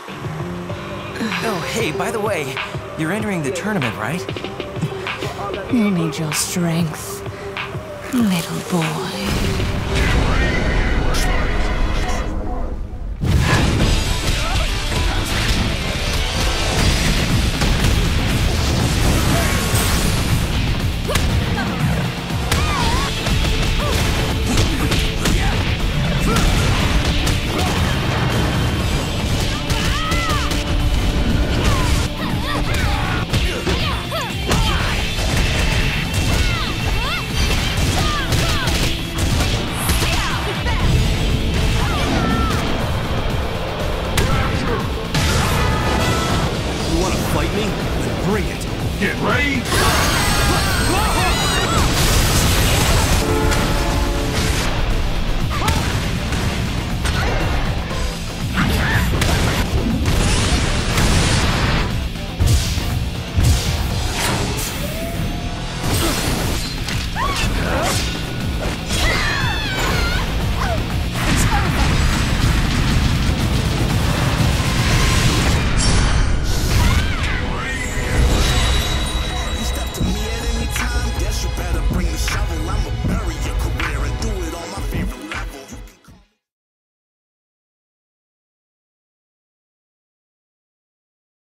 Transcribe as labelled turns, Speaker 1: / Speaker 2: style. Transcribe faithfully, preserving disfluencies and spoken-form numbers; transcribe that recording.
Speaker 1: Oh, hey, by the way, you're entering the tournament, right?
Speaker 2: You need your strength, little boy.
Speaker 3: Fight me? Then bring it.
Speaker 4: Get ready.